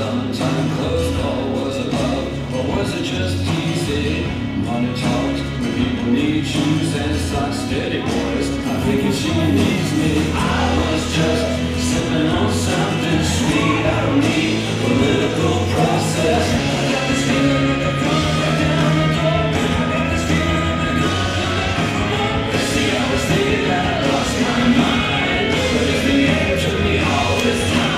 sometime close call was it love, or was it just easy? Money talks when people need shoes and socks, steady boys. I'm thinking she needs me. I was just sipping on something sweet. I don't need political process. I got this feeling that they're coming right down the door. I got this feeling that they're coming right down the door. See, I was thinking that I lost my mind, but it's been getting to me all this time.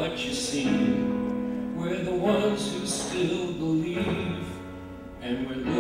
We're the ones who still believe, and we're